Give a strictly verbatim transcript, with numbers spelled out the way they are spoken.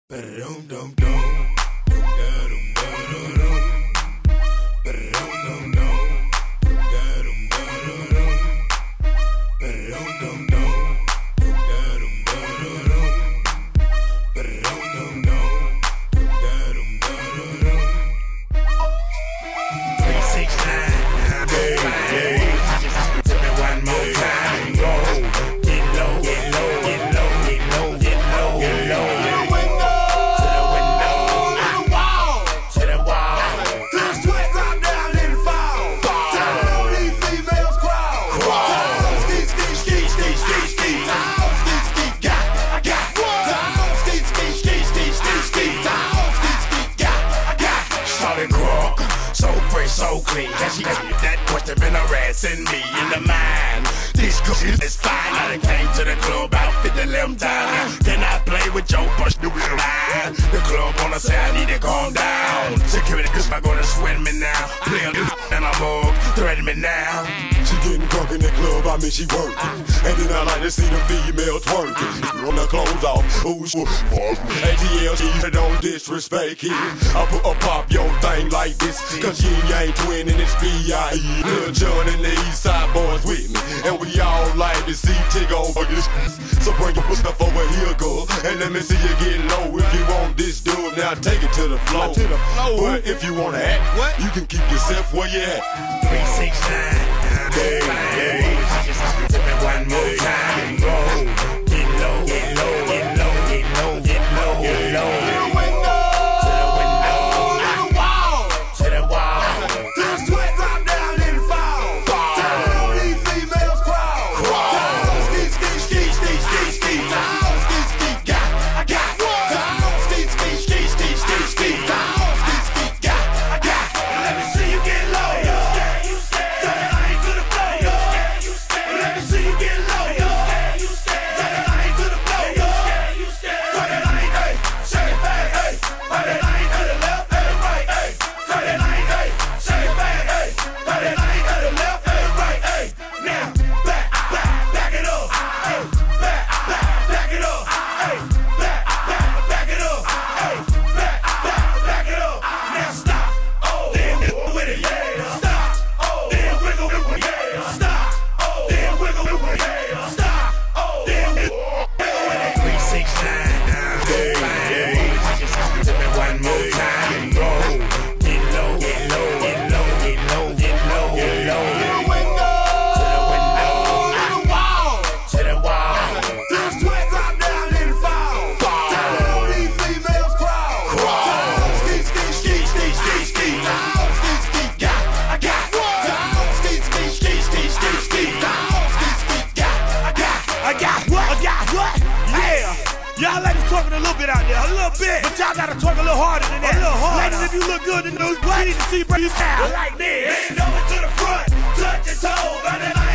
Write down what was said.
So clean, can she that question been harassing me in the mind? This girl is fine. I done came to the club out fifty eleven times. Then I play with your push the line. The club wanna say I need to calm down. Security cause I'm gonna sweat me now. Play a and I'm up, threaten me now. She getting drunk in the club, I mean she working. And then I like to see them females twerking. On the clothes off, ooh, A T L, she don't disrespect it. I put a pop your thing like this, cause you ain't twin and it's B I E. Lil Jon and the East Side boys with me, and we all like to see Tig over this. So bring your stuff over here, girl, and let me see you get low. If you want this dude, now take it to the floor. To the floor. But if you wanna act, what? You can keep yourself where you at. three six nine. Hey, hey, just tell me one more time. Go, get low, get low, get low, get low, get low, get low. To the window, to the window, to the wall, to the wall. Till the sweat drop down and fall. Till all these females crawl. Crawl. Ski, ski, ski, ski, ski, ski. Down, ski, ski, got, I got. Down, ski, ski, ski, ski, ski, ski. Down, ski, ski, got, I got. Let me see you get low. Y'all ladies talking a little bit out there, a little bit, but y'all gotta talk a little harder than that. A little harder. Ladies, if you look good in those, you need to see you style like this. Bend over to the front, touch your toes,